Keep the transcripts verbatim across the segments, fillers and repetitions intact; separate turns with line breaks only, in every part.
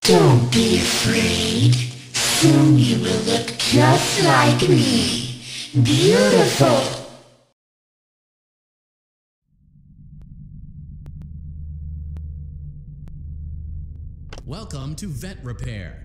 Don't be afraid. Soon you will look just like me. Beautiful.
Welcome to Vet Repair.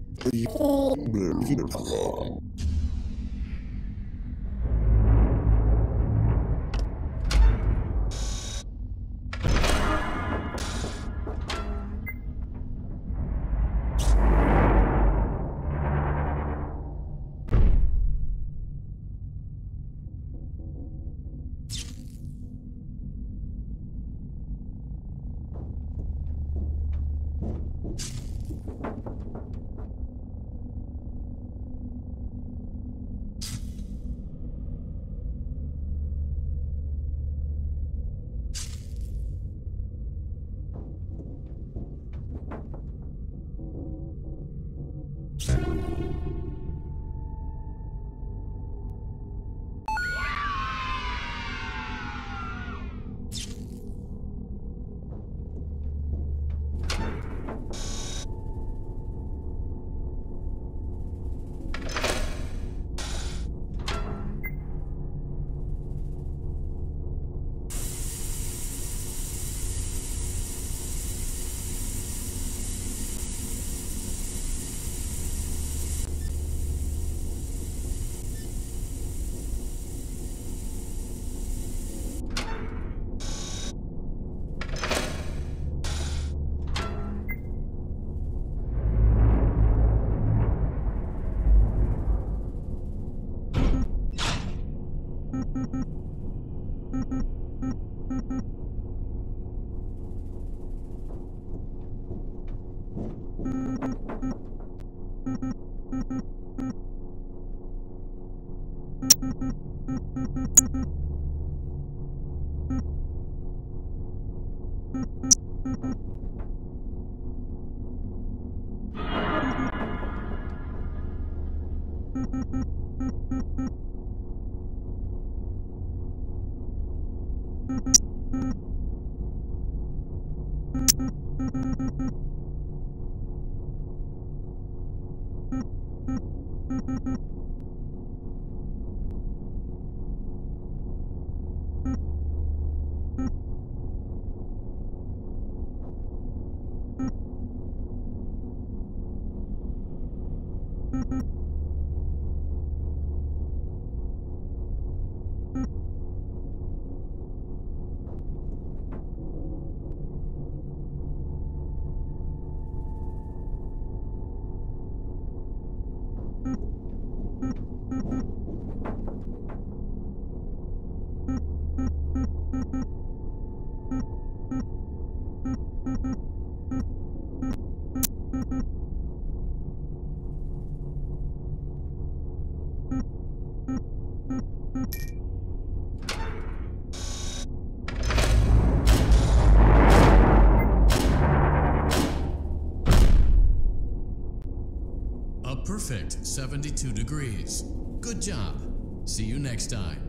Perfect seventy-two degrees. Good job. See you next time.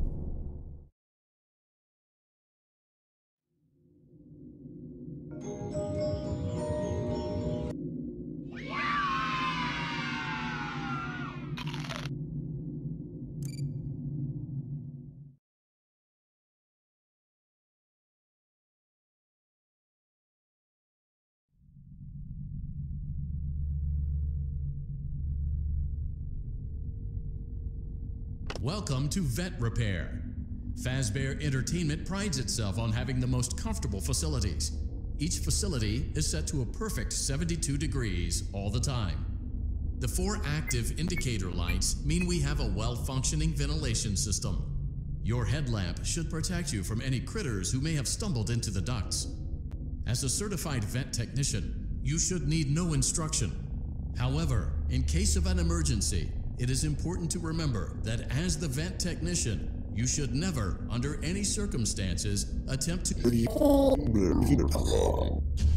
Welcome to Vet Repair. Fazbear Entertainment prides itself on having the most comfortable facilities. Each facility is set to a perfect seventy-two degrees all the time. The four active indicator lights mean we have a well-functioning ventilation system. Your headlamp should protect you from any critters who may have stumbled into the ducts. As a certified vet technician, you should need no instruction. However, in case of an emergency, it is important to remember that as the vent technician, you should never, under any circumstances, attempt to